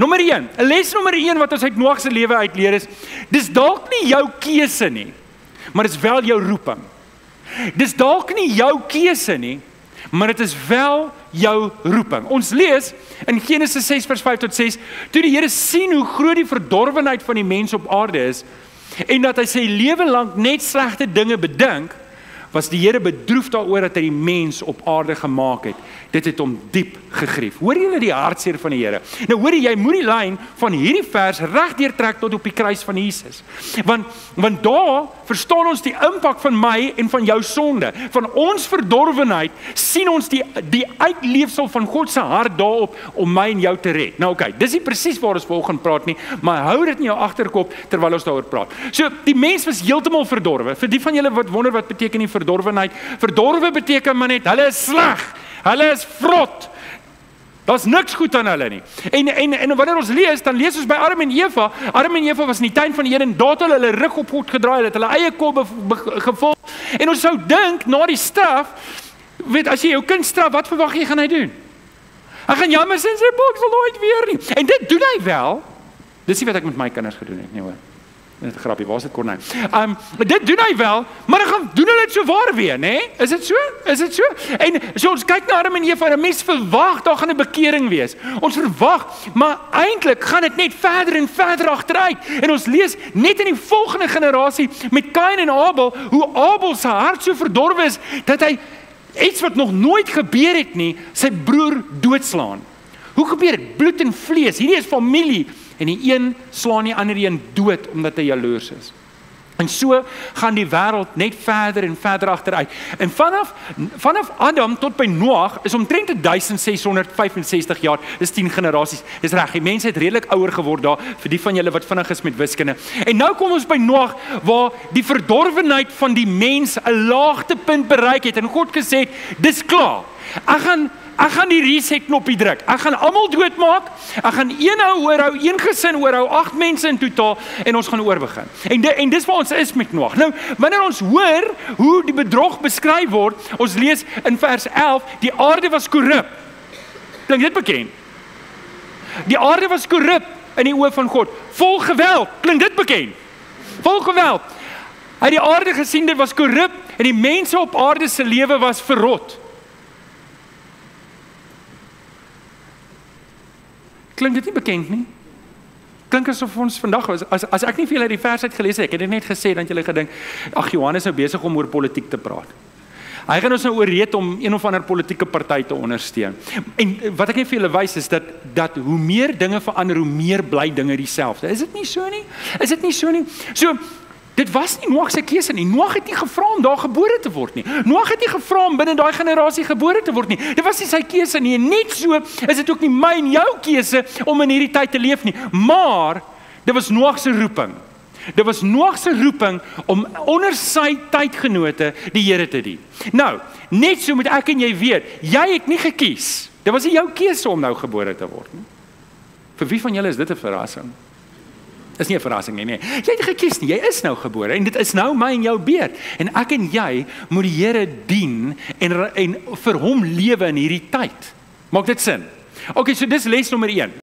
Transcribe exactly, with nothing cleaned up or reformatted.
Nommer een, les nommer een wat ons uit Noag se lewe uitleer is, dis dalk nie jou keuse nie, maar dit is wel jou roeping. Dis dalk nie jou keuse nie, maar dit is wel jou roeping. Ons lees in Genesis ses vers vyf tot ses, toe die Here sien hoe groot die verdorwenheid van die mens op aarde is, en dat hy sy lewe lank net slegte dinge bedink, was die Here bedroef daaroor dat hy die mens op aarde gemaak het. Dit het hom diep gegrief. Hoor julle die hartseer van die Here? Nou hoor jy, jy moet die lyn van hierdie vers reg deurtrek tot op die kruis van Jesus. Want, want daar verstaan ons die impak van my en van jou sonde. Van ons verdorwenheid sien ons die, die uitleefsel van God se hart daarop om my en jou te red. Nou oké, okay, dis nie presies waar ons vanoggend praat nie, maar hou dit in jou agterkop terwyl ons daaroor praat. So, die mens was heeltemal verdorwe. Vir die van julle wat wonder wat beteken die verdorwenheid, verdorwe beteken maar net, hulle is sleg. Hulle is vrot. Daar's niks goed aan hulle nie. En, en, en wanneer ons lees, dan lees ons by Adam en Eva. Adam en Eva was in die tuin van die Here en daar het hulle hulle rug op God gedraai, het hulle eie kop gevolg. En ons sou dink, na die straf, weet, as jy jou kind straf, wat verwag jy gaan hy doen? Hy gaan jammer sê, sy boek sal nooit weer nie. En dit doen hy wel. Dis nie wat ek met my kinders gedoen het nie hoor. Net 'n grappie, waar is dit Corneil? Um, dit doen hy wel, maar dan gaan doen hulle dit so waar weer, né? Nee? Is dit so? Is dit so? En so ons kyk na Adam en Eva, en 'n mens verwag daar gaan 'n bekering wees. Ons verwag, maar eintlik gaan dit net verder en verder agteruit. En ons lees net in die volgende generasie met Kain en Abel, hoe Abel se hart so verdorwe is dat hy iets wat nog nooit gebeur het nie, sy broer doodslaan. Hoe gebeur dit? Bloed en vlees. Hierdie is familie. En die een slaan die ander een dood, omdat hy jaloers is. En so gaan die wêreld net verder en verder agteruit. En vanaf, vanaf Adam tot by Noag is omtrent duisend ses honderd vyfensestig jaar, dis tien generasies. Dis reg, die mense het redelik ouer geword daar, vir die van julle wat vinnig is met wiskunde. En nou kom ons by Noag, waar die verdorwenheid van die mens 'n laagtepunt bereik het, en God gesê het, dis klaar. Ek gaan Ek gaan die reset knoppie druk. Ek gaan almal doodmaak. Ek gaan een ou oorhou, een gesin oorhou, agt mense in totaal en ons gaan oorbegin. En, de, en dis waar ons is met Noag. Nou, wanneer ons hoor hoe die bedrog beskryf word, ons lees in vers elf, die aarde was korrup. Klink dit bekend? Die aarde was korrup in die oë van God. Vol geweld. Klink dit bekend? Vol geweld. Hy het die aarde gesien, dit was korrup en die mense op aarde se lewe was verrot. Klink dit nie bekend nie? Klink asof ons vandag, as, as ek nie vir julle die vers uit gelees het, ek het dit net gesê, dan het julle gedink, ag Johannes is nou besig om oor politiek te praat. Hy gaan ons nou ooreed om een of ander politieke party te ondersteun. En wat ek net vir julle wys is dat, dat hoe meer dinge verander, hoe meer bly dinge dieselfde. Is dit nie so nie? Is dit nie so nie? So, dit was nie Noag se keuse nie. Noag het nie gevra om daar gebore te word nie. Noag het nie gevra om binne daai generasie gebore te word nie. Dit was nie sy keuse nie. En net so is dit ook nie my en jou keuse om in hierdie tyd te leef nie. Maar dit was Noag se roeping. Dit was Noag se roeping om onder sy tydgenote die Here te dien. Nou, net so moet ek en jy weet, jy het nie gekies. Dit was nie jou keuse om nou gebore te word nie. Vir wie van julle is dit 'n verrassing? Is nie 'n verrassing nie, nee. Jy het gekies nie, jy is nou gebore en dit is nou my en jou beurt. En ek en jy moet die Here dien en, en vir hom lewe in hierdie tyd. Maak dit sin? Okay, so dis les nommer een.